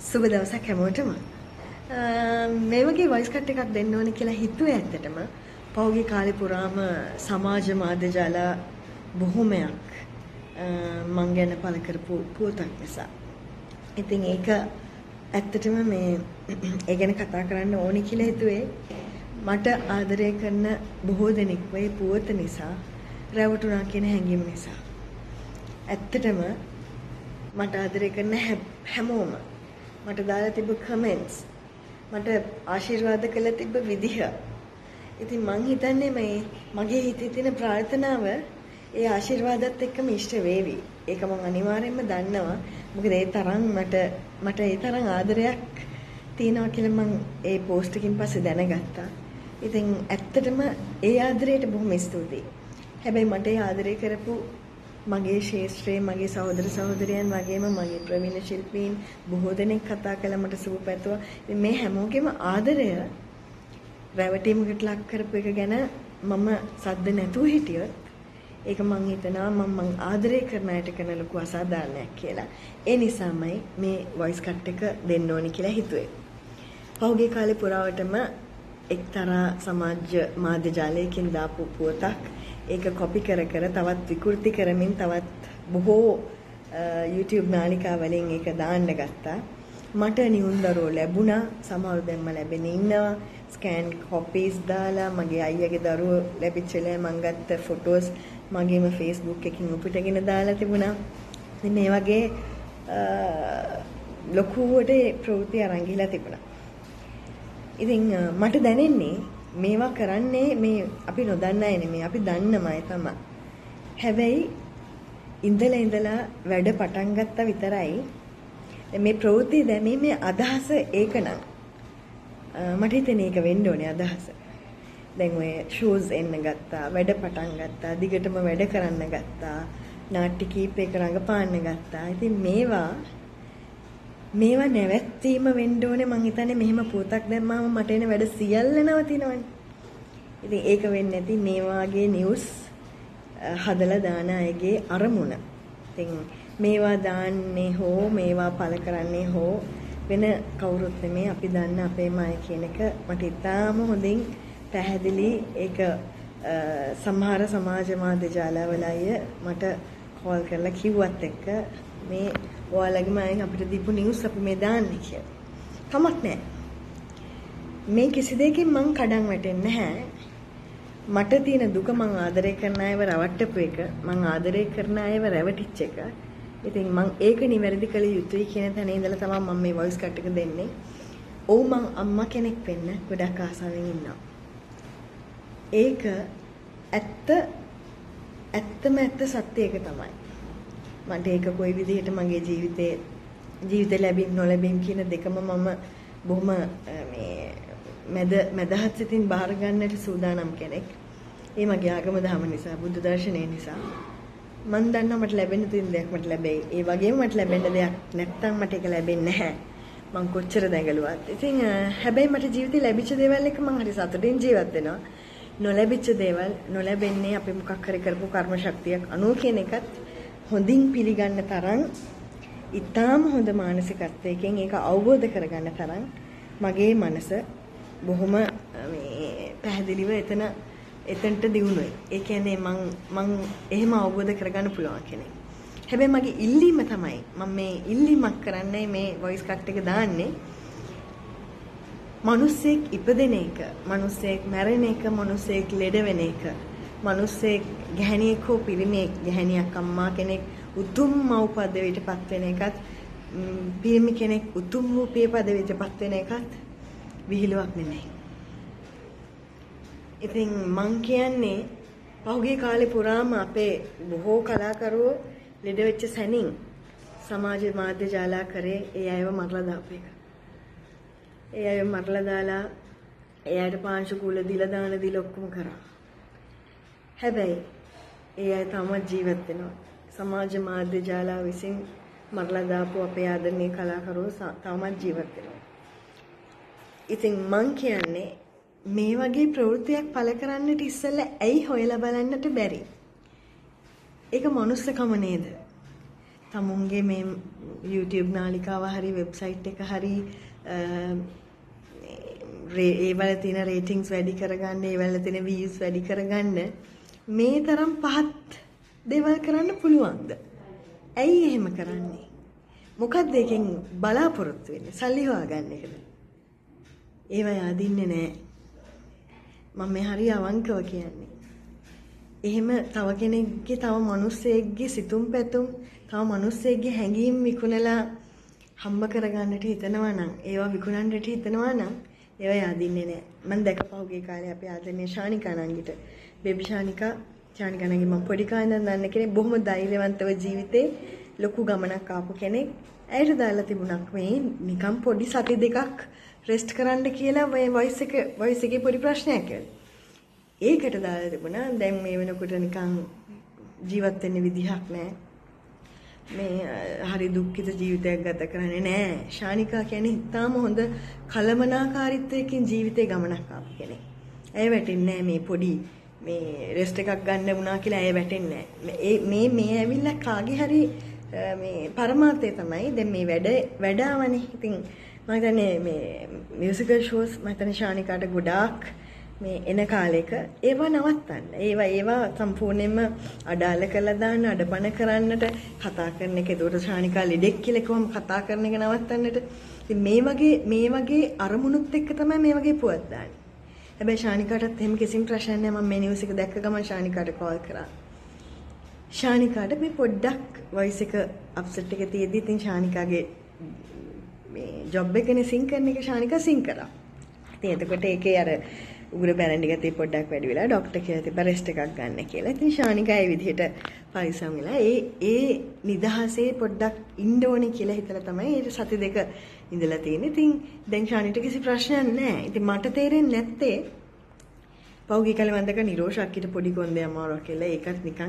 සුබ දවසක් හැමෝටම. මේ වගේ වොයිස් කට් එකක් දෙන්න ඕනේ කියලා හිතුවේ ඇත්තටම. පහුගිය කාලේ පුරාම සමාජ මාධ්‍ය ජාල බොහොමයක් මං ගැන පළ කරපු පුවතක් නිසා. ඉතින් ඒක ඇත්තටම මේ ඒ ගැන කතා කරන්න ඕනේ කියලා හිතුවේ. මට ආදරය කරන බොහෝ දෙනෙක් මේ පුවත නිසා රැවටුණා කියන හැඟීම නිසා. ඇත්තටම මට ආදරය කරන හැමෝම මට දාලා තිබ්බ කමෙන්ට්ස් මට ආශිර්වාද කළ තිබ්බ විදිහ. ඉතින් මං හිතන්නේ මගේ හිතේ තියෙන ප්‍රාර්ථනාව ඒ ආශිර්වාදات එක්කම ඉෂ්ට වේවි. ඒක මම අනිවාර්යෙන්ම දන්නවා. මොකද ඒ තරම් මට ඒ තරම් ආදරයක් තියෙනවා කියලා මං ඒ පෝස්ට් එකකින් පස්සේ දැනගත්තා. ඉතින් ඇත්තටම ඒ ආදරයට බොහොම ස්තුතියි. හැබැයි මට ඒ ආදරය කරපු මගේ ශේෂ්ත්‍රයේ මගේ සහෝදර සහෝදරයන් වගේම මගේ ප්‍රවීණ ශිල්පීන් බොහෝ දෙනෙක් කතා කළා මට සුබ පැතුවා. මේ හැමෝගෙම ආදරය රැවටීමකට ලක් කරපු එක ගැන මම සද්ද නැතුව හිටියොත් ඒක මං හිතනවා මං ආදරය කරන අයට කරන ලොකු අසාධාරණයක් කියලා. ඒ නිසාමයි මේ වොයිස් කට් එක දෙන්න ඕනි කියලා හිතුවේ. පහුගිය කාලේ පුරාවටම එක්තරා සමාජ මාධ්‍ය ජාලයකින් දාපු පුවතක් ඒක කොපි කර තවත් විකෘති කරමින් තවත් බොහෝ YouTube නාලිකා වලින් ඒක දාන්න ගත්තා. මට නියුන්දරෝ ලැබුණා. සමහර දෙම්ම ලැබෙන ඉන්නවා. ස්කෑන් කොපීස් දාලා මගේ අයියාගේ දරුවෝ ලැබිච්ච වෙලාවේ මං ගත්ත ෆොටෝස් මගේම Facebook එකකින් උපුටගෙන දාලා තිබුණා. ඉතින් මේ වගේ ලොකුවට ප්‍රවෘත්ති අරන් ගිහලා තිබුණා. ඉතින් මට දැනෙන්නේ මේවා කරන්නේ මේ අපි නොදන්න අය නෙමෙයි අපි දන්නම අය තමයි. හැබැයි ඉඳලා වැඩ පටන් ගත්තා විතරයි මේ ප්‍රවෘත්ති දැමීමේ අදහස ඒකනම් මට හිතෙන්නේ ඒක වෙන්න ඕනේ අදහස. දැන් ඔය ෂෝස් එන්න ගත්තා, වැඩ පටන් ගත්තා, දිගටම වැඩ කරන්න ගත්තා, නාට්‍ය කීපයක රඟපාන්න ගත්තා. ඉතින් මේවා නැවැත්වීම වෙන්න ඕනේ. මං හිතන්නේ මෙහෙම පුවතක් දැම්මම මට එන වැඩ සියල්ල නවතිනවනේ. ඉතින් ඒක වෙන්නේ නැති මේ වාගේ නිවුස් හදලා දාන අයගේ අරමුණ. ඉතින් මේවා දාන්නේ හෝ මේවා පළ කරන්නේ හෝ වෙන කවුරුත් නෙමේ අපි දන්න අපේම අය කියන එක මට ඉතාම හොඳින් පැහැදිලි. ඒක සමහර සමාජ මාධ්‍ය ජාලවල අය මට කෝල් කරලා කිව්වත් එක්ක මේ ඔයාලගේම අයින් අපිට දීපු නිවුස් අපි මේ දාන්නේ කියලා. කමක් නැහැ. මේ කිසි දෙයකින් මං කඩන් වැටෙන්නේ නැහැ. මට තියෙන දුක මං ආදරය කරන අයව රවට්ටපු එක, මං ආදරය කරන අයව රැවටිච්ච එක. ඉතින් මං ඒක නිවැරදි කළ යුතුයි කියන තැන ඉඳලා තමයි මම මේ වොයිස් කට් එක දෙන්නේ. ඔව් මං අම්මා කෙනෙක් වෙන්න ගොඩක් ආසාවෙන් ඉන්නවා. ඒක ඇත්තම සත්‍ය එක තමයි. මට ඒක කොයි විදිහට මගේ ජීවිත ලැබීම් නොලැබීම් කියන දෙකම මම බොහොම මැදහත් සිතින් බාර ගන්නට සූදානම් කෙනෙක්. ඒ මගේ ආගම දහම නිසා, බුද්ධ දර්ශනය නිසා මම දන්නවා මට ලැබෙන්න තියෙන දෙයක් මට ලැබෙයි. ඒ වගේම මට ලැබෙන්න දෙයක් නැත්තම් මට ඒක ලැබෙන්නේ නැහැ. මං කොච්චර දැඟලුවත්. ඉතින් හැබැයි මට ජීවිතේ ලැබිච්ච දේවල් එක මං හරි සතුටින් ජීවත් වෙනවා. නොලැබිච්ච දේවල් නොලැබෙන්නේ අපි මොකක් හරි කරපු කර්ම ශක්තියක් අනුව කියන එකත් හොඳින් පිළිගන්න තරම් ඊටාම හොඳ මානසිකත්වයකින් ඒක අවබෝධ කරගන්න තරම් මගේ මනස බොහොම පැහැදිලිව එතනට දියුණුවයි. ඒ කියන්නේ මං එහෙම අවබෝධ කරගන්න පුළුවන් කෙනෙක්. හැබැයි මගේ ඉල්ලීම තමයි මම මේ ඉල්ලීමක් කරන්නේ මේ වොයිස් කට් එක දාන්නේ. මිනිස්සෙක් ඉපදෙන එක, මිනිස්සෙක් මැරෙන එක, මිනිස්සෙක් ලෙඩ වෙන එක, මිනිස්සෙක් ගැහණියෙක් හෝ පිරිමියෙක්, ගැහණියක් අම්මා කෙනෙක් උතුම් මව් පදවියටපත් වෙන එකත්, පිරිමි කෙනෙක් උතුම් වූ පිය පදවියටපත් වෙන එකත් විහිළුවක් නෙමෙයි. ඉතින් මං කියන්නේ පහුගිය කාලේ පුරාම අපේ බොහෝ කලාකරුවෝ ලෙඩ වෙච්ච සැනින් සමාජ මාධ්‍ය ජාලා කරේ ඒ අයව මරලා දාපු එක. ඒ අයව මරලා දාලා ඒ අයට පාංශු කුල දීලා දාන දීලා ඔක්කොම කරා. හැබැයි ඒ අය තාමත් ජීවත් වෙනවා. සමාජ මාධ්‍ය ජාලා විසින් මරලා දාපු අපේ ආදරණීය කලාකරුවෝ තාමත් ජීවත් වෙනවා. ඉතින් මං කියන්නේ මේ වගේ ප්‍රවෘත්තියක් පළ කරන්නට ඉස්සෙල්ලා ඇයි හොයලා බලන්නට බැරි? ඒක මනුස්සකම නේද? තමුන්ගේ මේ YouTube නාලිකාව හරි වෙබ්සයිට් එක හරි ඒවල තියෙන රේටින්ග්ස් වැඩි කරගන්න, ඒවල තියෙන views වැඩි කරගන්න මේ තරම් පහත් දේවල් කරන්න පුළුවන්ද? ඇයි එහෙම කරන්නේ? මොකක්ද එකෙන් බලාපොරොත්තු වෙන්නේ? සල්ලි හොයාගන්න එකද? ඒව yaadින්නේ නැහැ. මම මේ හරි අවංකව කියන්නේ. එහෙම තව කෙනෙක්ගේ තව මිනිස්සෙක්ගේ සිතුම් පැතුම් තව මිනිස්සෙක්ගේ හැඟීම් විකුණලා හම්බ කරගන්නට හිතනවා නම් ඒවා විකුණන්නට හිතනවා නම් ඒවා yaadින්නේ නැහැ. මම දැකපහුගේ කාලේ අපේ ආදරණීය ශානිකා නංගිට බේබි ශානිකා නංගි මම පොඩි කාලේ ඉඳන් දන්න කෙනෙක් බොහොම ධෛර්යවන්තව ජීවිතේ ලොකු ගමනක් ආපු කෙනෙක්. ඇයට දාලා තිබුණක් මේ නිකන් පොඩි සති දෙකක් රෙස්ට් කරන්න කියලා මේ වොයිස් එකේ පොඩි ප්‍රශ්නයක් කියලා. ඒකට දාලා තිබුණා දැන් මේ වෙනකොට නිකන් ජීවත් වෙන්න විදිහක් නැහැ. මේ හරි දුක්ඛිත ජීවිතයක් ගත කරන්නේ නැහැ. ශානිකා කියන්නේ ඉතාම හොඳ කලමනාකාරීත්වයකින් ජීවිතේ ගමනක් ආපු කෙනෙක්. ඇය වැටෙන්නේ මේ පොඩි මේ රෙස්ට් එකක් ගන්න වුණා කියලා ඇය වැටෙන්නේ නැහැ. මේ ඇවිල්ලා කාගේ හරි මේ පරමාර්ථය තමයි දැන් මේ වැඩ ආවනේ. ඉතින් මම හිතන්නේ මේ මියුසිකල් ෂෝස් මම හිතන්නේ ශානිකාට ගොඩාක් මේ එන කාලෙක ඒවා නවත්තන්න. ඒවා සම්පූර්ණයෙන්ම අඩාල කරලා දාන්න, අඩපණ කරන්නට කතා කරන එක. ඒකට ශානිකා ලෙඩෙක් කියලා කොහොම කතා කරන එක නවත්තන්නට. ඉතින් මේ වගේ අරමුණුත් එක්ක තමයි මේ වගේ පුවත් දාන්නේ. හැබැයි ශානිකාටත් එහෙම කිසිම ප්‍රශ්නයක් නැහැ. මම මේ නිවුස් එක දැක්ක ගමන් ශානිකාට කෝල් කරා. ශානිකාට මේ පොඩ්ඩක් වොයිස් එක අප්සෙට් එක තියෙද්දි ඉතින් ශානිකාගේ මේ ජොබ් එකනේ සිං කරන එක ශානිකා සිං කරා. ඉතින් එතකොට ඒකේ අර උගුර බැලන්ඩි ගතිය පොඩ්ඩක් වැඩි වෙලා ડોක්ටර් කියලා තිබ්බා රෙස්ට් එකක් ගන්න කියලා. ඉතින් ශානිකා ඒ විදිහට පරිස්සම් වෙලා ඒ නිදහසේ පොඩ්ඩක් ඉන්න ඕනේ කියලා හිතලා තමයි ඒ සති දෙක ඉඳලා තියෙන්නේ. ඉතින් දැන් ශානිට කිසි ප්‍රශ්නයක් නැහැ. ඉතින් මට තේරෙන්නේ නැත්තේ පෞගී කාලේ වන්දක නිරෝෂක්කිට පොඩි කොන්දේ අමාරුවක් කියලා. ඒකත් නිකන්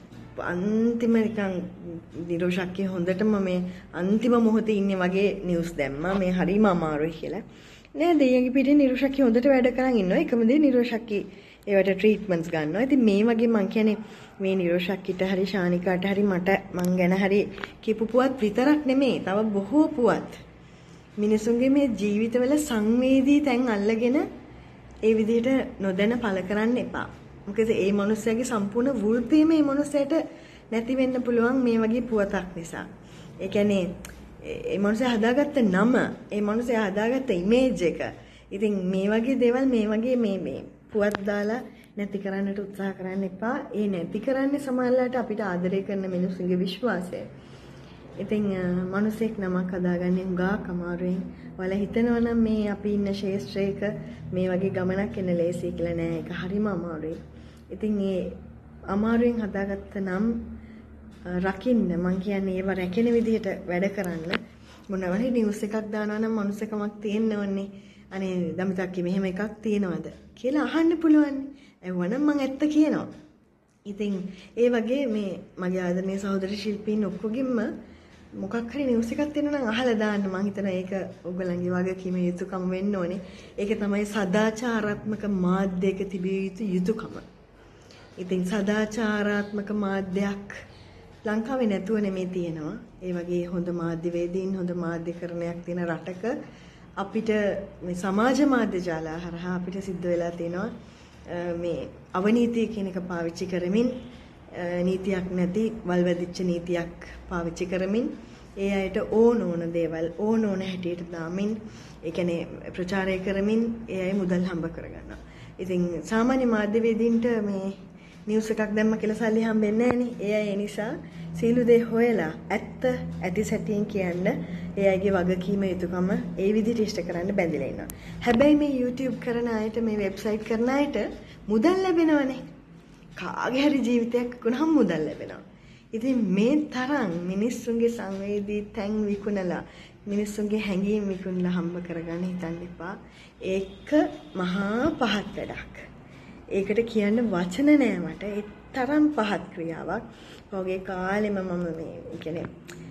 අන්තිම නිකන් නිරෝෂක්කිය හොඳටම මේ අන්තිම මොහොතේ ඉන්නේ වගේ නිවුස් දැම්මා. මේ හරිම අමාරුයි කියලා. නෑ දෙයියන්ගේ පිටින් නිරෝෂක්කිය හොඳට වැඩ කරන් ඉන්නවා. එකම දේ නිරෝෂක්කිය ඒවට ට්‍රීට්මන්ට්ස් ගන්නවා. ඉතින් මේ වගේ මං කියන්නේ මේ නිරෝෂක්කිට හරි ශානිකාට හරි මට මං ගැන හරි කියපු පුවත් විතරක් නෙමෙයි. තව බොහෝ පුවත් මිනිසුන්ගේ මේ ජීවිතවල සංවේදී තැන් අල්ලගෙන ඒ විදිහට නොදැන පළ කරන්න එපා. මොකද ඒ මනුස්සයාගේ සම්පූර්ණ වෘත්තිය මේ මනුස්සයාට නැති වෙන්න පුළුවන් මේ වගේ පුවතක් නිසා. ඒ කියන්නේ ඒ මනුස්සයා හදාගත්ත නම, ඒ මනුස්සයා හදාගත්ත ඉමේජ් එක. ඉතින් මේ වගේ දේවල් මේ වගේ මේ පුවත් දාලා නැති කරන්නට උත්සාහ කරන්න එපා. ඒ නැති කරන්නේ සමහරවිට අපිට ආදරය කරන මිනිස්සුන්ගේ විශ්වාසය. ඉතින් මනුස්සෙක් නමක් හදාගන්නේ හුඟක් අමාරුවෙන්. ඔයාලා හිතනවා නම් මේ අපි ඉන්න ශේෂ්ත්‍රයක මේ වගේ ගමනක් එන්න ලේසි කියලා නෑ. ඒක හරිම අමාරුයි. ඉතින් ඒ අමාරුවෙන් හදාගත්ත නම් රකින්න මං කියන්නේ ඒව රැකෙන විදිහට වැඩ කරන්න. මොනවාරි නිවුස් එකක් දානවා නම් මනුස්සකමක් තියෙන්න ඕනේ. අනේ දමිතක්කේ මෙහෙම එකක් තියෙනවද කියලා අහන්න පුළුවන්. එවනම් මං ඇත්ත කියනවා. ඉතින් ඒ වගේ මේ මගේ ආදරණීය සහෝදර ශිල්පීන් ඔක්කොගෙම මොකක් හරි නිවුස් එකක් තියෙනවා නම් අහලා දාන්න. මං හිතනවා ඒක ඔයගලන්ගේ වගකීම යුතුකම වෙන්න ඕනේ. ඒක තමයි සදාචාරාත්මක මාධ්‍යයක තිබිය යුතු යුතුකම. ඉතින් සදාචාරාත්මක මාධ්‍යයක් ලංකාවේ නැතුව නෙමෙයි තියෙනවා. ඒ වගේ හොඳ මාධ්‍යවේදීන් හොඳ මාධ්‍යකරණයක් තියෙන රටක අපිට මේ සමාජ මාධ්‍ය ජාලා හරහා අපිට සිද්ධ වෙලා තියෙනවා මේ අවනීතිය කියන එක පාවිච්චි කරමින් නීතියක් නැති වල්වැදිච්ච නීතියක් පාවිච්චි කරමින් ඒ අයට ඕන දේවල් ඕන හැටියට දාමින් ඒ කියන්නේ ප්‍රචාරය කරමින් ඒ අය මුදල් හම්බ කරගන්නවා. ඉතින් සාමාන්‍ය මාධ්‍යවේදීන්ට මේ නිවුස් එකක් දැම්ම කියලා සල්ලි හම්බෙන්නේ නැහනේ. ඒ අය ඒ නිසා සීළු දේ හොයලා ඇත්ත ඇති සැටියෙන් කියන්න ඒ අයගේ වගකීම යුතුකම ඒ විදිහට ඉෂ්ට කරන්න බැඳිලා ඉන්නවා. හැබැයි මේ YouTube කරන අයට මේ වෙබ්සයිට් කරන අයට මුදල් ලැබෙනවනේ. කාගේ හරි ජීවිතයක් ගුණහම් මුදල් ලැබෙනවා. ඉතින් මේ තරම් මිනිස්සුන්ගේ සංවේදී තැන් විකුණලා මිනිස්සුන්ගේ හැඟීම් විකුණලා හම්බ කරගන්න හිතන්න එපා. ඒක මහා පහත් වැඩක්. ඒකට කියන්න වචන නෑ මට. ඒ තරම් පහත් ක්‍රියාවක්. ඔයගේ කාලෙම මම මේ කියන්නේ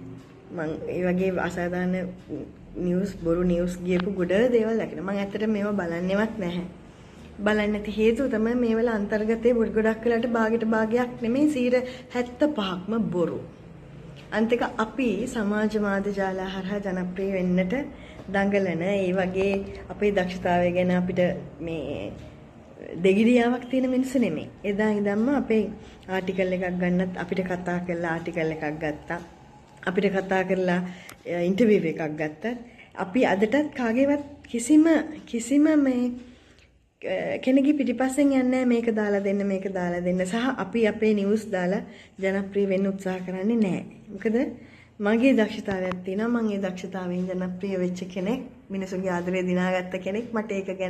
මම ඒ වගේ අසාධාරණ නිවුස් බොරු නිවුස් ගියපු ගොඩ දේවල් දැක්කම මම ඇත්තට මේව බලන්නේවත් නැහැ. බලන්නේ නැති හේතුව තමයි මේවල අන්තර්ගතයේ ගොඩක් වෙලාට භාගයට භාගයක් නෙමෙයි 75%ක්ම බොරු. අන්තික අපි සමාජ මාධ්‍ය ජාල හරහා ජනප්‍රිය වෙන්නට දඟලන ඒ වගේ අපේ දක්ෂතාවය ගැන අපිට මේ දෙගිඩියාවක් තියෙන මිනිස්සු නෙමෙයි. එදා ඉඳන්ම අපේ ආටිකල් එකක් ගන්නත් අපිට කතා කරලා ආටිකල් එකක් ගත්තා. අපිට කතා කරලා ඉන්ටර්විව් එකක් ගත්තා. අපි අදටත් කාගේවත් කිසිම මේ කෙනෙක්ගේ පිටිපස්සෙන් යන්නේ මේක දාලා දෙන්න සහ අපි අපේ නිවුස් දාලා ජනප්‍රිය වෙන්න උත්සාහ කරන්නේ නැහැ. මොකද මගේ දක්ෂතාවයක් තියෙනවා. මම ඒ දක්ෂතාවයෙන් ජනප්‍රිය වෙච්ච කෙනෙක්, මිනිසුන්ගේ ආදරය දිනාගත්ත කෙනෙක්. මට ඒක ගැන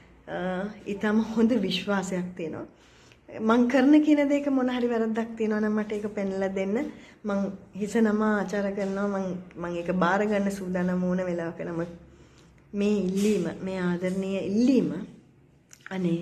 ඊටම හොඳ විශ්වාසයක් තියෙනවා. මං කරන කියන දේක මොන හරි වැරද්දක් තියෙනවා නම් මට ඒක පෙන්ලා දෙන්න. මං හිස නම ආචාර කරනවා. මං ඒක බාර ගන්න සූදානම් වුණ වෙලාවක. නමුත් මේ ඉල්ලීම, මේ ආදරණීය ඉල්ලීම අනේ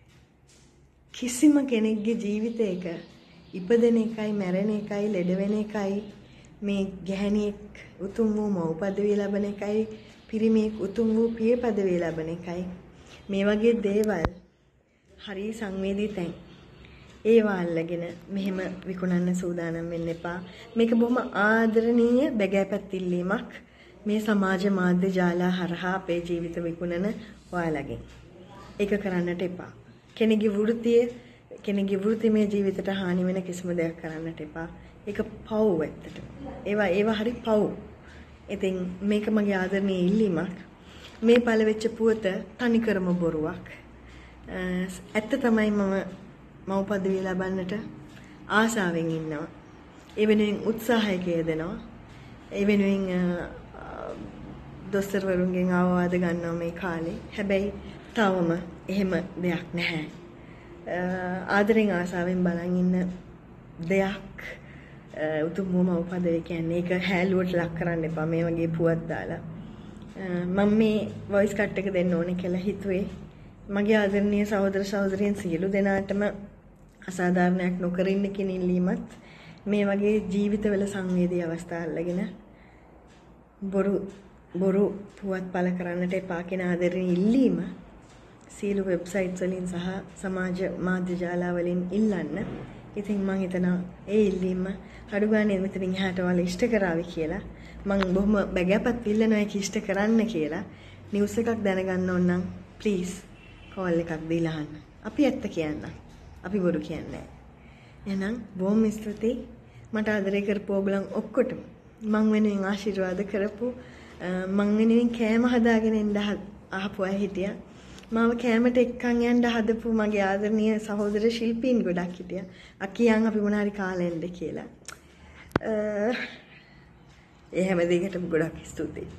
කිසිම කෙනෙක්ගේ ජීවිතයක ඉපදෙන එකයි, මැරෙන එකයි, ලෙඩ වෙන එකයි, මේ ගැහණියෙක් උතුම් වූ මව් පදවිය ලබන එකයි, පිරිමියෙක් උතුම් වූ පිය පදවිය ලබන එකයි. මේ වගේ දේවල් හරි සංවේදී තැන්. ඒවා අල්ලගෙන මෙහෙම විකුණන්න සූදානම් වෙන්න එපා. මේක බොහොම ආදරණීය බැගෑපත් ඉල්ලීමක්. මේ සමාජ මාධ්‍ය ජාලා හරහා අපේ ජීවිත විකුණන ඔයාලගෙන්. ඒක කරන්නට එපා. කෙනෙකුගේ වෘත්තිමය ජීවිතයට හානි වෙන කිසිම දෙයක් කරන්නට එපා. ඒක පව් ඇත්තට. ඒවා හරි පව්. ඉතින් මේක මගේ ආදරණීය ඉල්ලීමක්. මේ පළවෙච්ච පුවත තනිකරම බොරුවක්. ඇත්ත තමයි මම මව් පදවිය ලබන්නට ආසාවෙන් ඉන්නවා. ඒ වෙනුවෙන් උත්සාහයක යෙදෙනවා. ඒ වෙනුවෙන් දොස්තරවරුන්ගෙන් අවවාද ගන්නවා මේ කාලේ. හැබැයි තවම එහෙම දෙයක් නැහැ. ආදරෙන් ආසාවෙන් බලන් ඉන්න දෙයක් උතුම් මව් පදවිය කියන්නේ. ඒක හැලුවට ලක් කරන්න එපා මේ වගේ පුවත් දාලා. මම මේ වොයිස් කට් එක දෙන්න ඕනේ කියලා හිතුවේ. මගේ ආදරණීය සහෝදර සහෝදරියන් සියලු දෙනාටම අසාධාරණයක් නොකර ඉන්න කියන ඉල්ලීමත් මේ වගේ ජීවිතවල සංවේදී අවස්ථා අල්ලගෙන බොරු පුවත් පළ කරන්නට එපා කියන ආදරණීය ඉල්ලීම සීල වෙබ්සයිට්ස් වලින් සහ සමාජ මාධ්‍ය ජාලා වලින් ඉල්ලන්න. ඉතින් මම හිතනවා ඒ ඉල්ලීම අඩු ගානේ මෙතනින් එහාට ඔයාලා ඉෂ්ට කරાવી කියලා. මම බොහොම බැගෑපත් ඉල්ලනවා ඒක ඉෂ්ට කරන්න කියලා. නිවුස් එකක් දැනගන්න ඕන නම් ප්ලීස් කෝල් එකක් දීලා අහන්න. අපි ඇත්ත කියන්න. අපි බොරු කියන්නේ නැහැ. එහෙනම් බොහොම ස්තුතියි. මට ආදරය කරපු ඔයගොල්ලන් ඔක්කොටම මං වෙනුවෙන් ආශිර්වාද කරපු මං වෙනුවෙන් කෑම හදාගෙන ඉන්න ආපු අය හිටියා. මාව කෑමට එක්කන් යන්න හදපු මගේ ආදරණීය සහෝදර ශිල්පීන් ගොඩක් හිටියා. අකියන් අපි මොන හරි කාලෙ එන්න කියලා. ඒ හැම දෙයකටම ගොඩක් ස්තුතියි.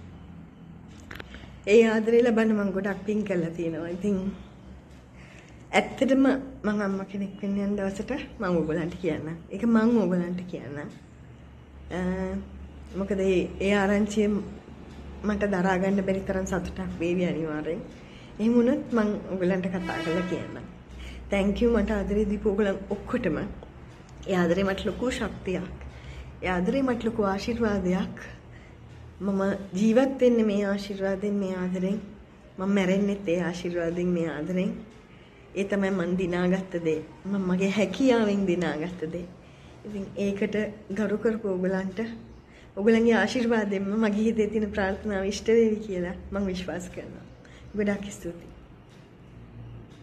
ඒ ආදරේ ලබන්න මම ගොඩක් පින් කරලා තියෙනවා. ඉතින් ඇත්තටම මම අම්මා කෙනෙක් වෙන්න යන දවසට මම ඕගොල්ලන්ට කියන්නම්. ඒක මම ඕගොල්ලන්ට කියන්නම්. මොකද ඒ ආරංචිය මට දරා ගන්න බැරි තරම් සතුටක් වේවි අනිවාර්යෙන්. එහෙම වුණොත් මම ඕගොල්ලන්ට කතා කරලා කියන්නම්. thank you මට ආදරේ දීපු ඕගොල්ලන් ඔක්කොටම. ඒ ආදරේ මට ලොකු ශක්තියක්. ඒ ආදරේ මට ලොකු ආශිර්වාදයක්. මම ජීවත් වෙන්නේ මේ ආශිර්වාදයෙන්, මේ ආදරෙන්. මම මැරෙන්නෙත් ඒ ආශිර්වාදයෙන්, මේ ආදරෙන්. ඒ තමයි මම දිනාගත්ත දේ. මම මගේ හැකියාවෙන් දිනාගත්ත දේ. ඉතින් ඒකට ගරු කරපු ඕගලන්ට ඕගලන්ගේ ආශිර්වාදයෙන්ම මගේ හිතේ තියෙන ප්‍රාර්ථනාව ඉෂ්ට වේවි කියලා මම විශ්වාස කරනවා. ගොඩාක් ස්තුතියි.